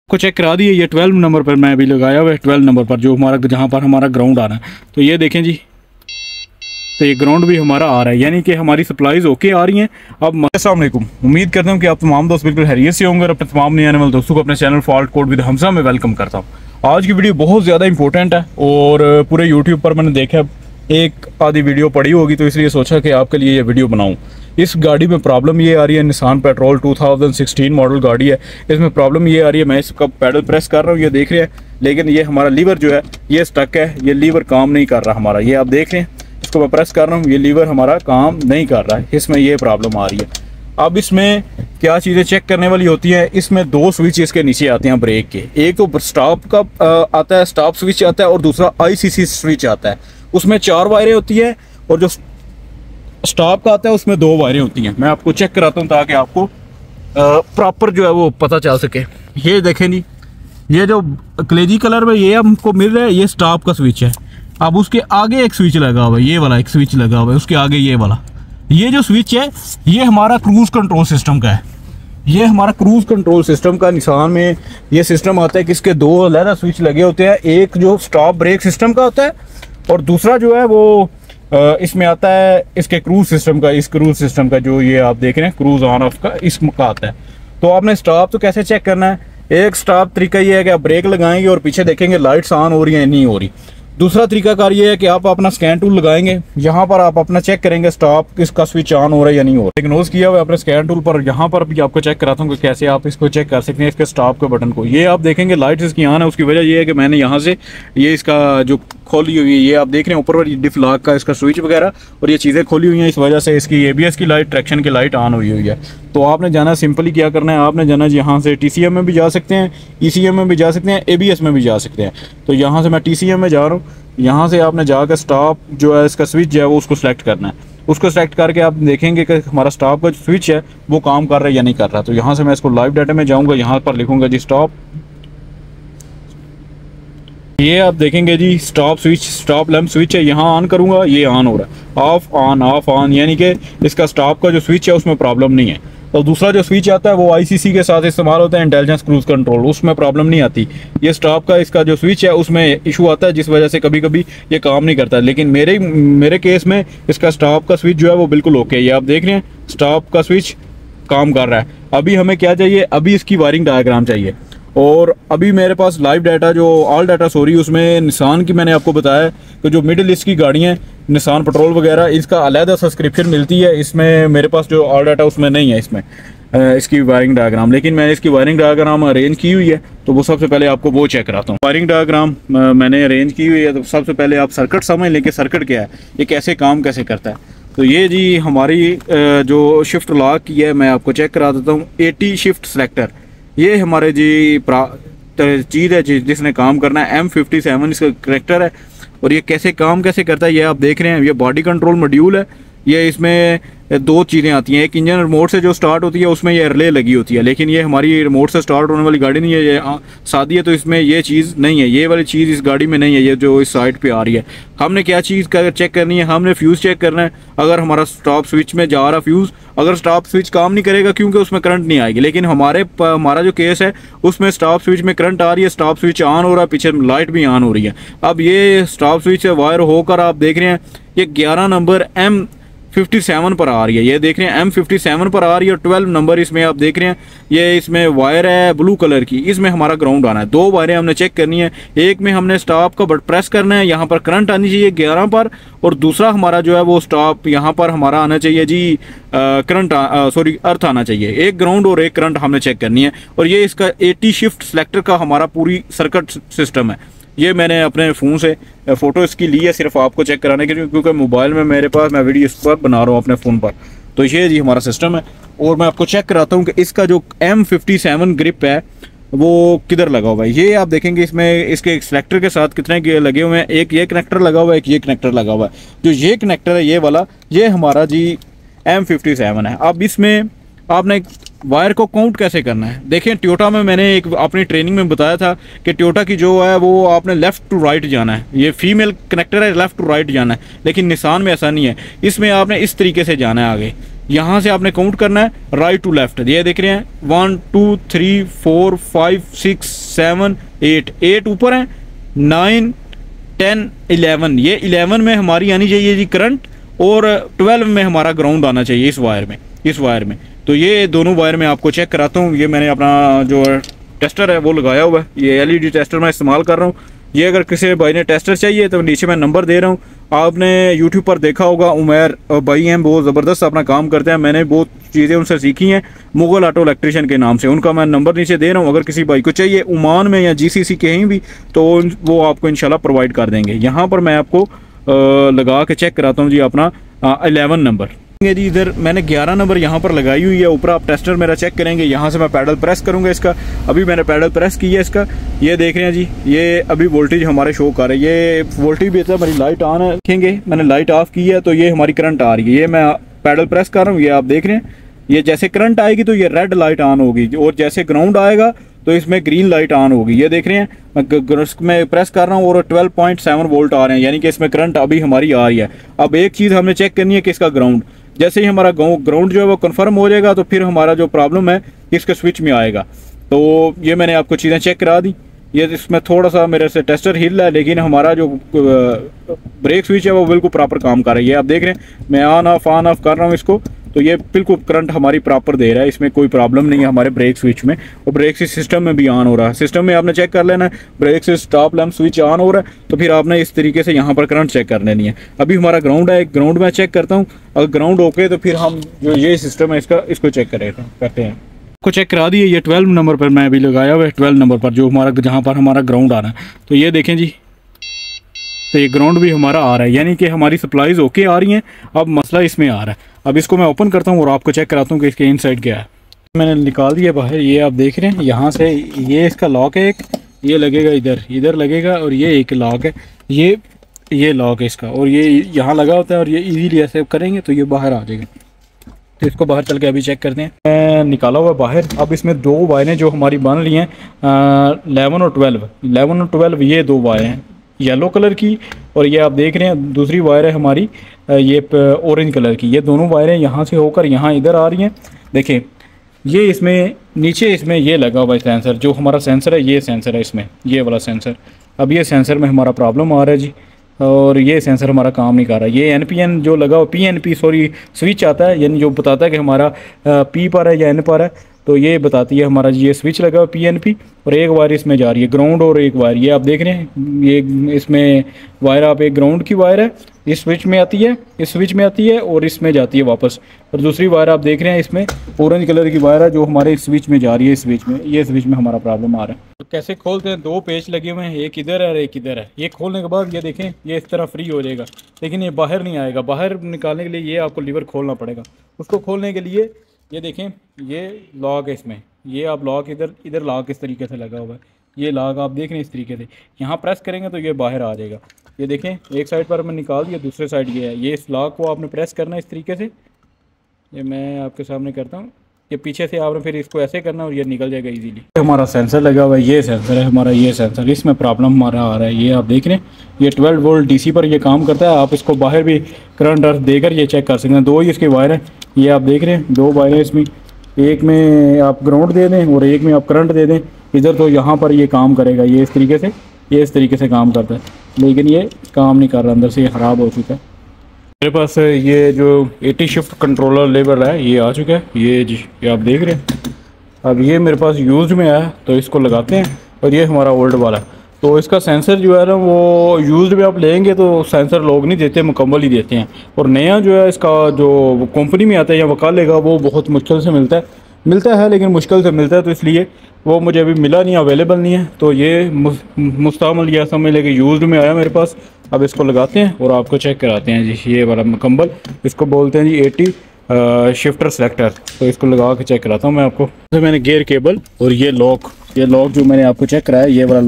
को चेक करा दिए। ये 12 नंबर पर मैं अभी लगाया हुआ है, 12 नंबर पर जो हमारा जहाँ पर हमारा ग्राउंड आ रहा है। तो ये देखें जी, तो ये ग्राउंड भी हमारा आ रहा है, यानी कि हमारी सप्लाईज ओके आ रही हैं। अब अस्सलाम वालेकुम, उम्मीद करता हूँ कि आप तमाम दोस्त बिल्कुल खैरियत से होंगे और अपने तमाम नए आने वाले दोस्तों को अपने channel fault code with Hamza में वेलकम करता हूँ। आज की वीडियो बहुत ज़्यादा इंपॉर्टेंट है और पूरे यूट्यूब पर मैंने देखा एक आधी वीडियो पड़ी होगी, तो इसलिए सोचा कि आपके लिए ये वीडियो बनाऊँ। इस गाड़ी में प्रॉब्लम ये आ रही है, निसान पेट्रोल 2016 मॉडल गाड़ी है, इसमें प्रॉब्लम ये आ रही है, मैं इसका पैडल प्रेस कर रहा हूँ, ये देख रहे हैं, लेकिन ये हमारा लीवर जो है ये स्टक है, ये लीवर काम नहीं कर रहा हमारा। ये आप देख रहे हैं, इसको मैं प्रेस कर रहा हूँ, ये लीवर हमारा काम नहीं कर रहा है, इसमें ये प्रॉब्लम आ रही है। अब इसमें क्या चीज़ें चेक करने वाली होती हैं, इसमें दो स्विच इसके नीचे आते हैं ब्रेक के, एक तो स्टॉप का आता है, स्टॉप स्विच आता है, और दूसरा ICC स्विच आता है। उसमें 4 वायरें होती है और जो स्टॉप का आता है उसमें 2 वायरें होती हैं। मैं आपको चेक कराता हूँ ताकि आपको प्रॉपर जो है वो पता चल सके। ये देखें जी, ये जो कलेजी कलर में ये हमको मिल रहा है, ये स्टॉप का स्विच है। अब उसके आगे एक स्विच लगा हुआ है, ये वाला एक स्विच लगा हुआ है, उसके आगे ये वाला, ये जो स्विच है ये हमारा क्रूज कंट्रोल सिस्टम का है। ये हमारा क्रूज कंट्रोल सिस्टम का निशान में ये सिस्टम आता है कि इसके 2 अलग स्विच लगे होते हैं, एक जो स्टॉप ब्रेक सिस्टम का होता है और दूसरा जो है वो इसमें आता है इसके क्रूज सिस्टम का। इस क्रूज सिस्टम का जो ये आप देख रहे हैं क्रूज ऑन ऑफ का, इसका आता है। तो आपने स्टॉप तो कैसे चेक करना है, एक स्टॉप तरीका ये है कि आप ब्रेक लगाएंगे और पीछे देखेंगे लाइट्स ऑन हो रही हैं नहीं हो रही। दूसरा तरीकाकार ये है कि आप अपना स्कैन टूल लगाएंगे, यहाँ पर आप अपना चेक करेंगे स्टॉप किसका स्विच ऑन हो रहा है या नहीं हो रहा है। इग्नोर किया हुआ है अपने स्कैन टूल पर, यहाँ पर भी आपको चेक कराता हूँ कि कैसे आप इसको चेक कर सकते हैं, इसके स्टॉप के बटन को। ये आप देखेंगे लाइट्स इसकी ऑन है, उसकी वजह ये है कि मैंने यहाँ से ये इसका जो खोली हुई है, ये आप देख रहे हैं ऊपर पर डिफ लॉक का इसका स्विच वगैरह और ये चीज़ें खोली हुई हैं, इस वजह से इसकी ABS की लाइट, ट्रैक्शन की लाइट ऑन हुई है। तो आपने जाना सिंपली क्या करना है, आपने जाना यहाँ से TCM में भी जा सकते हैं, ECM में भी जा सकते हैं, ABS में भी जा सकते हैं। तो यहाँ से मैं TCM में जा रहा हूँ, यहाँ से आपने जाकर स्टॉप जो है इसका स्विच जो है वो उसको सेलेक्ट करना है। उसको सेलेक्ट करके आप देखेंगे कि हमारा स्टॉप का जो स्विच है वो काम कर रहा है या नहीं कर रहा। तो यहाँ से मैं इसको लाइव डाटा में जाऊँगा, यहाँ पर लिखूँगा जी स्टॉप। ये आप देखेंगे जी stop switch, stop lamp switch है, यहाँ ऑन करूँगा ये ऑन हो रहा है, ऑफ ऑन, यानी कि इसका स्टॉप का जो स्विच है उसमें प्रॉब्लम नहीं है। और दूसरा जो स्विच आता है वो ICC के साथ इस्तेमाल होता है, इंटेलिजेंस क्रूज कंट्रोल, उसमें प्रॉब्लम नहीं आती। ये स्टॉप का इसका जो स्विच है उसमें इशू आता है, जिस वजह से कभी कभी ये काम नहीं करता। लेकिन मेरे केस में इसका स्टॉप का स्विच जो है वो बिल्कुल ओके है। ये आप देख रहे हैं स्टॉप का स्विच काम कर रहा है। अभी हमें क्या चाहिए, अभी इसकी वायरिंग डायग्राम चाहिए। और अभी मेरे पास लाइव डाटा जो ऑल डाटा सॉरी उसमें निसान की मैंने आपको बताया कि जो मिडिल ईस्ट की गाड़ियाँ निसान पेट्रोल वगैरह इसका अलहदा सब्सक्रिप्शन मिलती है, इसमें मेरे पास जो ऑल डाटा उसमें नहीं है इसमें इसकी वायरिंग डायग्राम। लेकिन मैंने इसकी वायरिंग डायग्राम अरेंज की हुई है, तो वो सबसे पहले आपको वो चेक कराता हूँ। वायरिंग डायग्राम मैंने अरेंज की हुई है, तो सबसे पहले आप सर्किट समझ लें कि सर्किट क्या है, ये कैसे काम कैसे करता है। तो ये जी हमारी जो शिफ्ट लॉक की है, मैं आपको चेक करा देता हूँ। 80 शिफ्ट सेलेक्टर, ये हमारे जी चीज़ है जिसने काम करना है। M57 इसका करेक्टर है और ये कैसे काम कैसे करता है ये आप देख रहे हैं। ये बॉडी कंट्रोल मॉड्यूल है, ये इसमें 2 चीज़ें आती हैं, एक इंजन रिमोट से जो स्टार्ट होती है उसमें ये रिले लगी होती है, लेकिन ये हमारी रिमोट से स्टार्ट होने वाली गाड़ी नहीं है, ये सादी है, तो इसमें ये चीज़ नहीं है, ये वाली चीज़ इस गाड़ी में नहीं है, ये जो इस साइड पे आ रही है। हमने क्या चीज़ का चेक करनी है, हमने फ्यूज़ चेक करना है। अगर हमारा स्टॉप स्विच में जा रहा फ्यूज़, अगर स्टॉप स्विच काम नहीं करेगा क्योंकि उसमें करंट नहीं आएगी, लेकिन हमारा जो केस है उसमें स्टॉप स्विच में करंट आ रही है, स्टॉप स्विच ऑन हो रहा है, पीछे लाइट भी ऑन हो रही है। अब ये स्टॉप स्विच से वायर होकर आप देख रहे हैं ये 11 नंबर M57 पर आ रही है, ये देख रहे हैं M57 पर आ रही है। 12 नंबर इसमें आप देख रहे हैं, ये इसमें वायर है ब्लू कलर की, इसमें हमारा ग्राउंड आना है। 2 वायरें हमने चेक करनी है, एक में हमने स्टॉप का बट प्रेस करना है, यहाँ पर करंट आनी चाहिए 11 पर, और दूसरा हमारा जो है वो स्टॉप यहाँ पर हमारा आना चाहिए जी करंट अर्थ आना चाहिए। एक ग्राउंड और एक करंट हमने चेक करनी है। और ये इसका 80 शिफ्ट सेलेक्टर का हमारा पूरी सर्किट सिस्टम है। ये मैंने अपने फ़ोन से फ़ोटो इसकी ली है सिर्फ आपको चेक कराने के लिए, क्योंकि मोबाइल में मेरे पास मैं वीडियो इस पर बना रहा हूँ अपने फ़ोन पर। तो ये जी हमारा सिस्टम है और मैं आपको चेक कराता हूँ कि इसका जो M57 ग्रिप है वो किधर लगा हुआ है। ये आप देखेंगे इसमें इसके सेलेक्टर के साथ कितने लगे हुए हैं, एक ये कनेक्टर लगा हुआ है, एक ये कनेक्टर लगा हुआ है। जो ये कनेक्टर है ये वाला, ये हमारा जी M57 है। अब इसमें आपने वायर को काउंट कैसे करना है, देखें टोयोटा में मैंने एक अपनी ट्रेनिंग में बताया था कि टोयोटा की जो है वो आपने लेफ़्ट टू राइट जाना है, ये फीमेल कनेक्टर है, लेफ़्ट टू राइट जाना है। लेकिन निसान में ऐसा नहीं है, इसमें आपने इस तरीके से जाना है आगे। यहाँ से आपने काउंट करना है राइट टू लेफ्ट। ये देख रहे हैं 1 2 3 4 5 6 7 8 8 ऊपर है, 9 10 11, ये 11 में हमारी आनी चाहिए जी करंट, और 12 में हमारा ग्राउंड आना चाहिए इस वायर में। तो ये दोनों वायर में आपको चेक कराता हूँ। ये मैंने अपना जो टेस्टर है वो लगाया हुआ है, ये LED टेस्टर मैं इस्तेमाल कर रहा हूँ। ये अगर किसी भाई ने टेस्टर चाहिए तो नीचे मैं नंबर दे रहा हूँ। आपने YouTube पर देखा होगा, उमैर भाई हैं, बहुत ज़बरदस्त अपना काम करते हैं, मैंने बहुत चीज़ें उनसे सीखी हैं, मुगल ऑटो इलेक्ट्रिशियन के नाम से। उनका मैं नंबर नीचे दे रहा हूँ, अगर किसी भाई को चाहिए ओमान में या GCC कहीं भी, तो वो आपको इंशाल्लाह प्रोवाइड कर देंगे। यहाँ पर मैं आपको लगा के चेक कराता हूँ जी अपना 11 नंबर जी। इधर मैंने 11 नंबर यहाँ पर लगाई हुई है। ऊपर आप टेस्टर मेरा चेक करेंगे, यहाँ से मैं पैडल प्रेस करूँगा इसका। अभी मैंने पैडल प्रेस किया है इसका, ये देख रहे हैं जी, ये अभी वोल्टेज हमारे शो कर रहा है। ये वोल्टेज भी हमारी लाइट ऑन है, देखेंगे मैंने लाइट ऑफ की है तो ये हमारी करंट आ रही है। ये मैं पैडल प्रेस कर रहा हूँ, ये आप देख रहे हैं, ये जैसे करंट आएगी तो ये रेड लाइट ऑन होगी, और जैसे ग्राउंड आएगा तो इसमें ग्रीन लाइट ऑन होगी। ये देख रहे हैं मैं प्रेस कर रहा हूँ और 12.7 वोल्ट आ रहे हैं, यानी कि इसमें करंट अभी हमारी आ रही है। अब एक चीज़ हमने चेक करनी है कि इसका ग्राउंड, जैसे ही हमारा ग्राउंड जो है वो कंफर्म हो जाएगा तो फिर हमारा जो प्रॉब्लम है इसके स्विच में आएगा। तो ये मैंने आपको चीज़ें चेक करा दी। ये इसमें थोड़ा सा मेरे से टेस्टर हिल है, लेकिन हमारा जो ब्रेक स्विच है वो बिल्कुल प्रॉपर काम कर रही है। आप देख रहे हैं मैं ऑन ऑफ कर रहा हूँ इसको, तो ये बिल्कुल करंट हमारी प्रॉपर दे रहा है, इसमें कोई प्रॉब्लम नहीं है हमारे ब्रेक स्विच में। और ब्रेक सिस्टम में भी ऑन हो रहा है, सिस्टम में आपने चेक कर लेना है, ब्रेक से स्टॉप लैंप स्विच ऑन हो रहा है तो फिर आपने इस तरीके से यहाँ पर करंट चेक कर लेनी है। अभी हमारा ग्राउंड है, ग्राउंड में चेक करता हूँ, अगर ग्राउंड ओके तो फिर हम जो ये सिस्टम है इसको चेक करते हैं। को चेक करा दिए, ये 12 नंबर पर मैं अभी लगाया हुआ है, 12 नंबर पर जो हमारा जहाँ पर हमारा ग्राउंड आ रहा है। तो ये देखें जी, तो ये ग्राउंड भी हमारा आ रहा है, यानी कि हमारी सप्लाईज ओके आ रही हैं। अब मसला इसमें आ रहा है, अब इसको मैं ओपन करता हूँ और आपको चेक कराता हूँ कि इसके इनसाइड क्या है। मैंने निकाल दिया बाहर, ये आप देख रहे हैं यहाँ से, ये इसका लॉक है एक, ये लगेगा इधर लगेगा, और ये एक लॉक है, ये लॉक है इसका, और ये यहाँ लगा होता है, और ये इजीली ऐसे करेंगे तो ये बाहर आ जाएगा। तो इसको बाहर चल के अभी चेक करते हैं। मैं निकाला हुआ बाहर। अब इसमें दो वायरें जो हमारी बन रही हैं 11 और 12, ये दो वायर हैं येलो कलर की, और ये आप देख रहे हैं दूसरी वायर है हमारी ये ऑरेंज कलर की। ये दोनों वायरें यहाँ से होकर यहाँ इधर आ रही हैं। देखें ये इसमें नीचे इसमें ये लगा हुआ है सेंसर, जो हमारा सेंसर है ये सेंसर है इसमें, ये वाला सेंसर। अब ये सेंसर में हमारा प्रॉब्लम आ रहा है जी, और ये सेंसर हमारा काम नहीं कर रहा। ये NPN जो लगा हुआ PNP स्विच आता है, यानी जो बताता है कि हमारा P पर है या N पर है, तो ये बताती है हमारा ये स्विच लगा हुआ PNP, और एक वायर इसमें जा रही है ग्राउंड, और एक वायर ये आप देख रहे हैं, ये इसमें वायर आप एक ग्राउंड की वायर है, इस स्विच में आती है, इस स्विच में आती है और इसमें जाती है वापस। और दूसरी वायर आप देख रहे हैं इसमें ऑरेंज कलर की वायर है जो हमारे इस स्विच में जा रही है, इस स्विच में, ये स्विच में हमारा प्रॉब्लम आ रहा है। तो कैसे खोलते हैं, दो पेच लगे हुए हैं, एक इधर है और एक इधर है। ये खोलने के बाद ये देखें ये इस तरह फ्री हो जाएगा, लेकिन ये बाहर नहीं आएगा। बाहर निकालने के लिए ये आपको लीवर खोलना पड़ेगा। उसको खोलने के लिए ये देखें ये लॉक है इसमें, ये आप लॉक इधर लॉक इस तरीके से लगा हुआ है, ये लॉक आप देख रहे हैं इस तरीके से, यहाँ प्रेस करेंगे तो ये बाहर आ जाएगा। ये देखें एक साइड पर मैं निकाल दिया, दूसरे साइड ये है। ये इस लॉक को आपने प्रेस करना है इस तरीके से, ये मैं आपके सामने करता हूँ। ये पीछे से आपने फिर इसको ऐसे करना और ये निकल जाएगा इजीली। हमारा सेंसर लगा हुआ है, ये सेंसर है हमारा, ये सेंसर, इसमें प्रॉब्लम हमारा आ रहा है। ये आप देख रहे हैं ये 12 वोल्ट DC पर ये काम करता है। आप इसको बाहर भी करंट अर्थ देकर ये चेक कर सकते हैं। दो ही इसके वायर हैं, ये आप देख रहे हैं दो वायर हैं इसमें, एक में आप ग्राउंड दे दें और एक में आप करंट दे दें इधर, तो यहाँ पर ये काम करेगा। ये इस तरीके से काम करता है, लेकिन ये काम नहीं कर रहा, अंदर से ये ख़राब हो चुका है। मेरे पास ये जो 80 शिफ्ट कंट्रोलर लेवल है ये आ चुका है, ये जी ये आप देख रहे हैं। अब ये मेरे पास यूज़ में आया तो इसको लगाते हैं, और ये हमारा ओल्ड वाला। तो इसका सेंसर जो है ना वो यूज़ में आप लेंगे तो सेंसर लोग नहीं देते, मुकम्मल ही देते हैं। और नया जो है इसका जो कंपनी में आता है या वकाले का, वो बहुत मुश्किल से मिलता है, लेकिन मुश्किल से मिलता है, तो इसलिए वो मुझे अभी मिला नहीं, अवेलेबल नहीं है। तो ये मुस्तमल या समझ लेके यूज़ में आया मेरे पास। अब इसको लगाते हैं और आपको चेक कराते हैं जी। ये वाला मुकम्मल इसको बोलते हैं जी 80 शिफ्टर सेलेक्टर। तो इसको लगा के चेक कराता हूँ मैं आपको। तो मैंने गियर केबल और ये लॉक जो मैंने आपको चेक कराया, ये वाला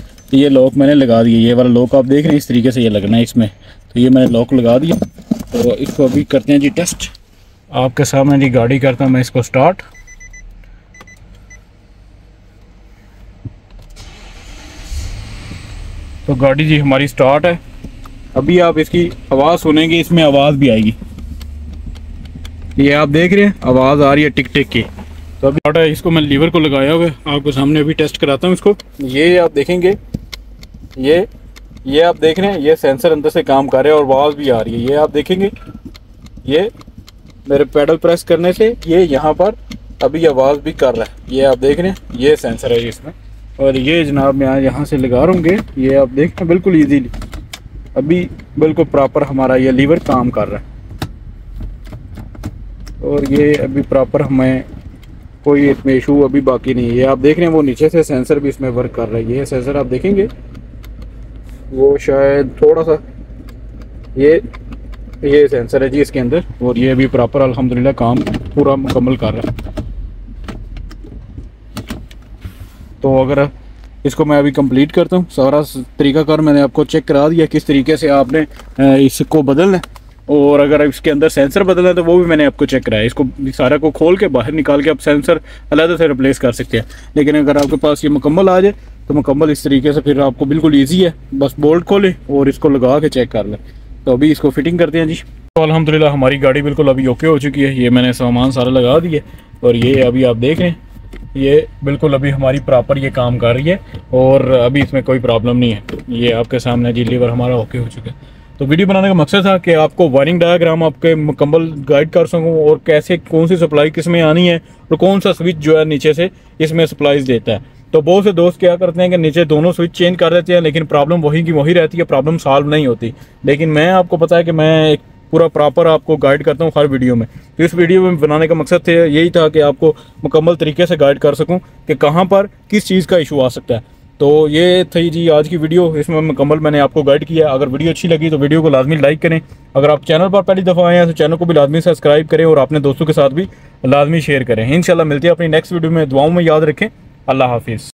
लॉक मैंने लगा दिया। ये वाला लॉक आप देख रहे हैं इस तरीके से ये लगना है इसमें, तो ये मैंने लॉक लगा दिया। तो इसको अभी करते हैं जी टेस्ट। आपके सामने जी गाड़ी करता हूँ मैं इसको स्टार्ट। तो गाड़ी जी हमारी स्टार्ट है। अभी आप इसकी आवाज़ सुनेंगे, इसमें आवाज़ भी आएगी। ये आप देख रहे हैं आवाज़ आ रही है टिक टिक की। तो अभी स्टार्ट है, इसको मैं लीवर को लगाया हुआ है, आपको सामने अभी टेस्ट कराता हूँ इसको। ये आप देखेंगे, ये आप देख रहे हैं, ये सेंसर अंदर से काम कर रहा है और आवाज़ भी आ रही है। ये आप देखेंगे, ये मेरे पेडल प्रेस करने से ये यहाँ पर अभी आवाज़ भी कर रहा है। ये आप देख रहे हैं, ये सेंसर है इसमें। और ये जनाब मैं यहाँ से लगा रहा हूँ, ये आप देख रहे हैं बिल्कुल ईजीली अभी बिल्कुल प्रॉपर हमारा ये लीवर काम कर रहा है। और ये अभी प्रॉपर हमें कोई इसमें इशू अभी बाकी नहीं है। ये आप देख रहे हैं, वो नीचे से सेंसर भी इसमें वर्क कर रहा है। ये सेंसर आप देखेंगे, वो शायद थोड़ा सा ये सेंसर है जी इसके अंदर, और ये अभी प्रॉपर अल्हम्दुलिल्लाह काम पूरा मुकम्मल कर रहा है। तो अगर इसको मैं अभी कंप्लीट करता हूँ, सारा तरीकाकार मैंने आपको चेक करा दिया किस तरीके से आपने इसको बदलना है। और अगर इसके अंदर सेंसर बदलना है तो वो भी मैंने आपको चेक कराया। इसको सारा को खोल के बाहर निकाल के आप सेंसर अलग से रिप्लेस कर सकते हैं। लेकिन अगर आपके पास ये मुकम्मल आ जाए तो मुकम्मल इस तरीके से फिर आपको बिल्कुल ईजी है, बस बोल्ट खोलें और इसको लगा के चेक कर लें। तो अभी इसको फिटिंग करते हैं जी। तो अल्हम्दुलिल्लाह हमारी गाड़ी बिल्कुल अभी ओके हो चुकी है। ये मैंने सामान सारा लगा दिया और ये अभी आप देख रहे हैं, ये बिल्कुल अभी हमारी प्रॉपर ये काम कर रही है और अभी इसमें कोई प्रॉब्लम नहीं है। ये आपके सामने जी लीवर हमारा ओके हो चुका है। तो वीडियो बनाने का मकसद था कि आपको वायरिंग डायग्राम आपके मुकम्मल गाइड कर सकूं और कैसे कौन सी सप्लाई किस में आनी है और कौन सा स्विच जो है नीचे से इसमें सप्लाईज देता है। तो बहुत से दोस्त क्या करते हैं कि नीचे दोनों स्विच चेंज कर देते हैं, लेकिन प्रॉब्लम वही की वही रहती है, प्रॉब्लम सॉल्व नहीं होती। लेकिन मैं आपको पता है कि मैं एक पूरा प्रॉपर आपको गाइड करता हूँ हर वीडियो में। तो इस वीडियो में बनाने का मकसद थे यही था कि आपको मुकम्मल तरीके से गाइड कर सकूँ कि कहाँ पर किस चीज़ का इशू आ सकता है। तो ये थी जी आज की वीडियो, इसमें मुकम्मल मैंने आपको गाइड किया। अगर वीडियो अच्छी लगी तो वीडियो को लाजमी लाइक करें। अगर आप चैनल पर पहली दफ़ा आए हैं तो चैनल को भी लाजमी सब्सक्राइब करें और अपने दोस्तों के साथ भी लाजमी शेयर करें। इंशाल्लाह मिलते हैं अपनी नेक्स्ट वीडियो में। दुआओं में याद रखें। अल्लाह हाफिज़।